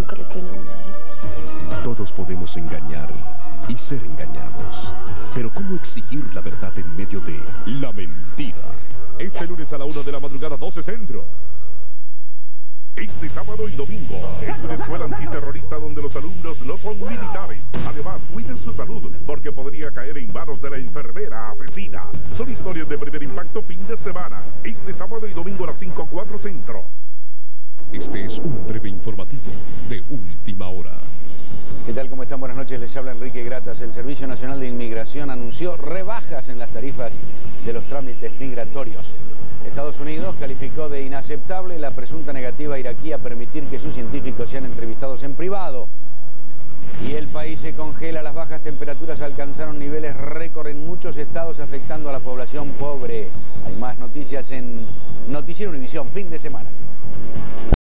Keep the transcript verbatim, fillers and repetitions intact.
nunca le creen a una, ¿eh? Todos podemos engañar y ser engañados. Pero ¿cómo exigir la verdad en medio de la mentira? Este lunes a la una de la madrugada, doce Centro. Este sábado y domingo es una escuela antiterrorista donde los alumnos no son militares. Además, cuiden su salud porque podría caer en manos de la enfermera asesina. Son historias de primer impacto fin de semana. Este sábado y domingo a las cinco cuatro Centro. Este es un breve informativo de última hora. ¿Qué tal? ¿Cómo están? Buenas noches. Les habla Enrique Gratas. El Servicio Nacional de Inmigración anunció rebajas en las tarifas de los trámites migratorios. Estados Unidos calificó de inaceptable la presunta negativa iraquí a permitir que sus científicos sean entrevistados en privado. Y el país se congela. Las bajas temperaturas alcanzaron niveles récord en muchos estados, afectando a la población pobre. Hay más noticias en Noticiero Univisión, fin de semana.